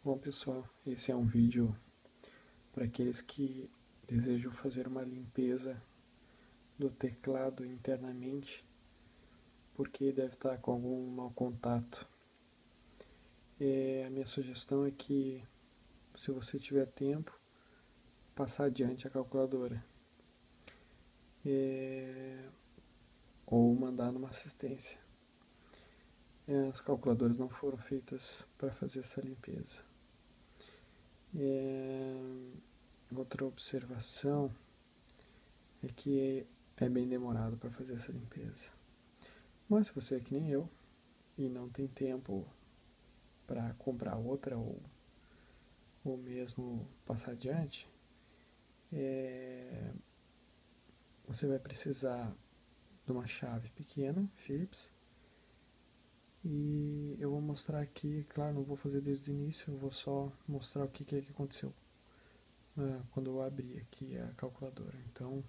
Bom pessoal, esse é um vídeo para aqueles que desejam fazer uma limpeza do teclado internamente, porque deve estar com algum mau contato. A minha sugestão é que, se você tiver tempo, passar adiante a calculadora ou mandar numa assistência. As calculadoras não foram feitas para fazer essa limpeza. Outra observação é que é bem demorado para fazer essa limpeza. Mas se você é que nem eu e não tem tempo para comprar outra ou mesmo passar adiante, você vai precisar de uma chave pequena, Phillips, e eu vou mostrar aqui, claro, não vou fazer desde o início, eu vou só mostrar o que é que aconteceu quando eu abri aqui a calculadora. Então,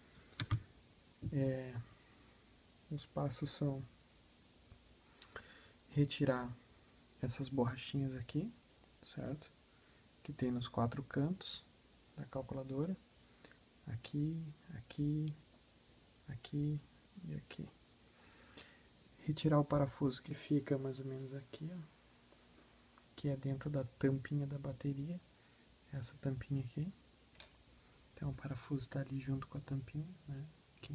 os passos são retirar essas borrachinhas aqui, certo? Que tem nos 4 cantos da calculadora, aqui, aqui, aqui e aqui. Retirar o parafuso que fica mais ou menos aqui, ó, que é dentro da tampinha da bateria, essa tampinha aqui. Então o parafuso está ali junto com a tampinha, né? Aqui.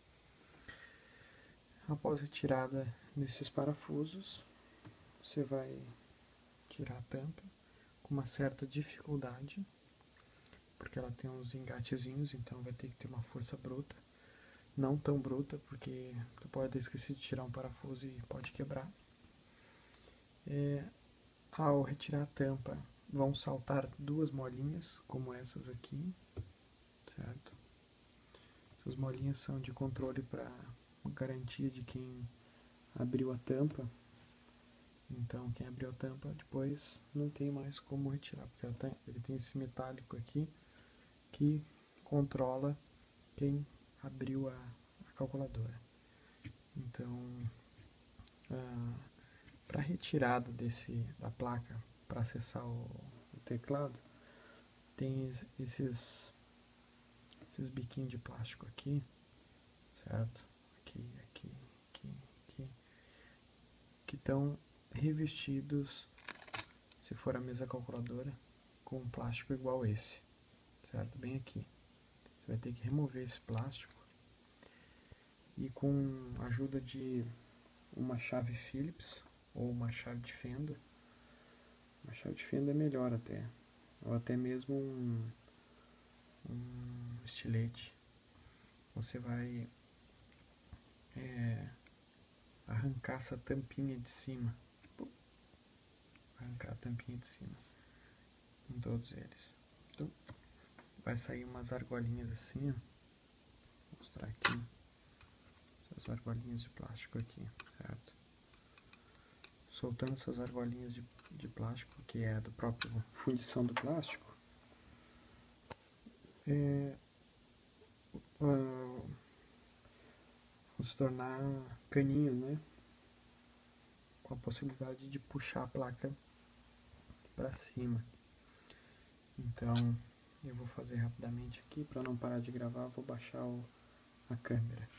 Após a retirada desses parafusos, você vai tirar a tampa com uma certa dificuldade, porque ela tem uns engatezinhos, então vai ter que ter uma força bruta. Não tão bruta, porque tu pode ter esquecido de tirar um parafuso e pode quebrar. Ao retirar a tampa, vão saltar 2 molinhas, como essas aqui, certo? Essas molinhas são de controle para garantia de quem abriu a tampa. Então, quem abriu a tampa depois não tem mais como retirar, porque ele tem esse metálico aqui que controla quem abriu a calculadora. Então, para retirada da placa para acessar o teclado, tem esses biquinhos de plástico aqui, certo? Aqui, aqui, aqui, aqui, que estão revestidos, se for a mesa calculadora, com um plástico igual esse, certo? Bem aqui. Você vai ter que remover esse plástico e, com a ajuda de uma chave Phillips ou uma chave de fenda, uma chave de fenda é melhor até, ou até mesmo um estilete, você vai arrancar essa tampinha de cima, arrancar a tampinha de cima em todos eles. Então, vai sair umas argolinhas assim, ó. Vou mostrar aqui essas argolinhas de plástico aqui, certo? Soltando essas argolinhas de plástico, que é do próprio fundição do plástico, vão se tornar caninhos, né? Com a possibilidade de puxar a placa para cima. Então, eu vou fazer rapidamente aqui, para não parar de gravar, vou baixar a câmera.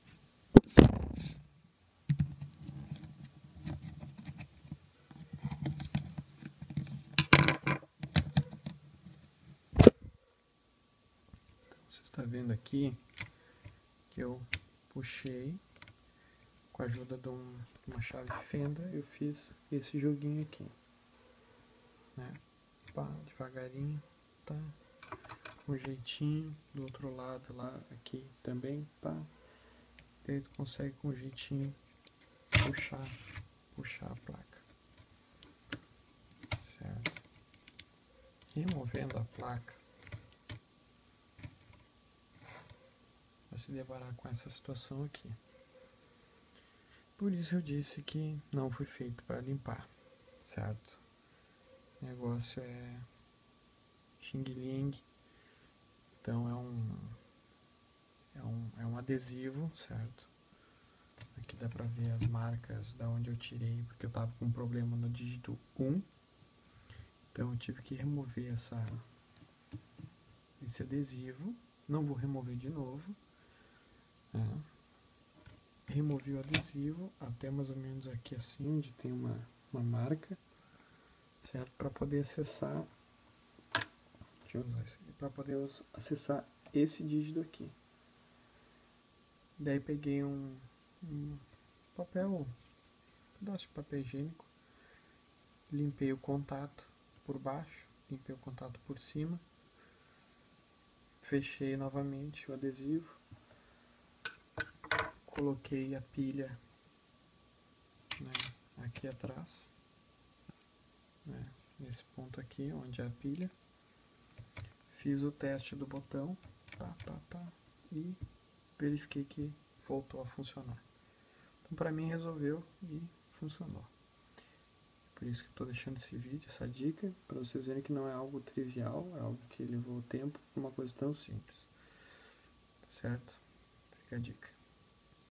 Você está vendo aqui que eu puxei com a ajuda de uma chave de fenda, eu fiz esse joguinho aqui, né? Pá, devagarinho, tá? Com jeitinho, do outro lado lá, aqui também, pá. E aí tu consegue com jeitinho puxar a placa, certo? Removendo a placa, vai se deparar com essa situação aqui. Por isso eu disse que não foi feito para limpar, certo? O negócio é xing-ling, então é um adesivo, certo? Aqui dá pra ver as marcas da onde eu tirei, porque eu tava com um problema no dígito 1. Então eu tive que remover esse adesivo. Não vou remover de novo. Né? Removi o adesivo até mais ou menos aqui assim, onde tem uma marca, certo? Para poder acessar, deixa eu usar isso aqui, para poder acessar esse dígito aqui. Daí peguei um papel, pedaço de papel higiênico, limpei o contato por baixo, limpei o contato por cima, fechei novamente o adesivo, coloquei a pilha, né, aqui atrás, né, nesse ponto aqui onde é a pilha, fiz o teste do botão, e verifiquei que voltou a funcionar. Então para mim resolveu e funcionou. Por isso que estou deixando esse vídeo, essa dica, para vocês verem que não é algo trivial, é algo que levou tempo, uma coisa tão simples. Certo? Fica a dica.